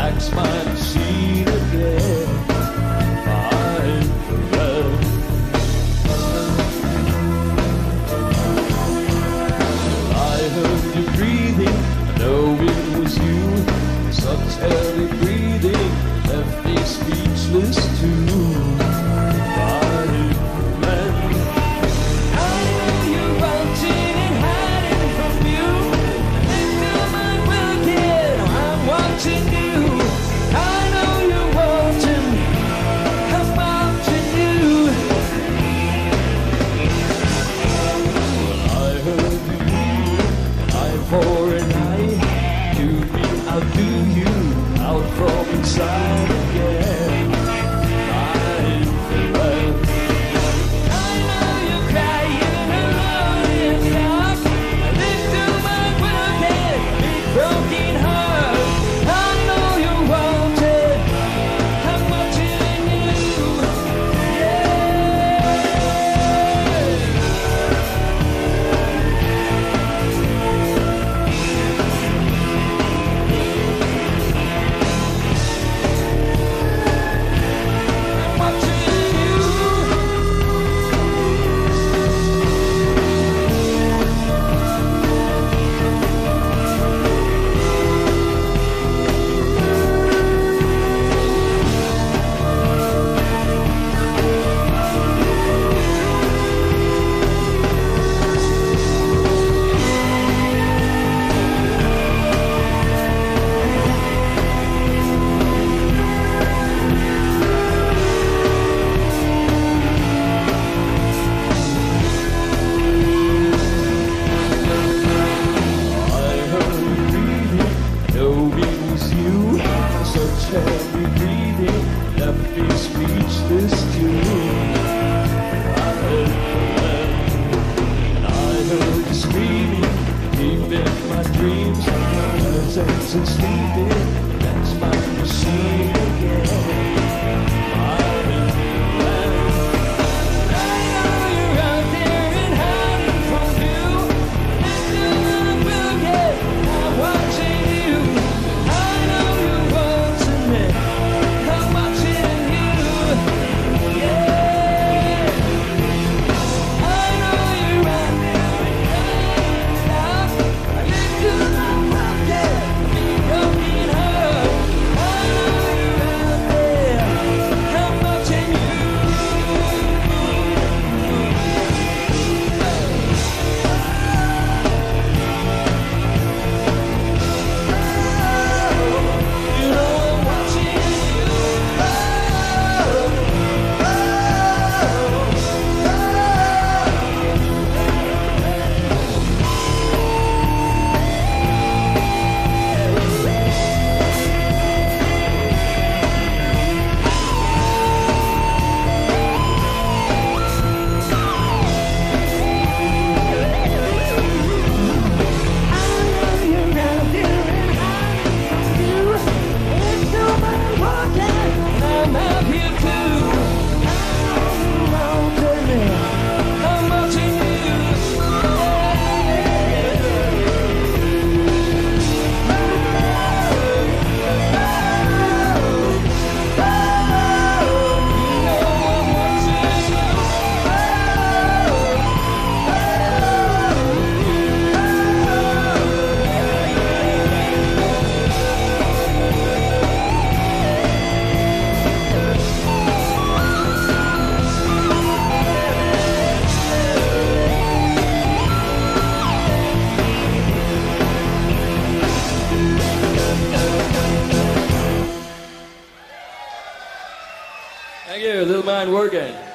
wax my machine again. I'm forever. I heard you breathing, I know it was you. Such heavy breathing left me speechless too. For an eye, do me, I'll do you out from inside again. I'm forever. I know you're crying alone in dark. I live through my broken, big broken heart. I know you're wanted. I'm watching you. Yeah. Heavy breathing left me speechless too. I heard you screaming deep in my dreams. My sense of sleeping, that's my machine again. Thank you, Little Mind Working.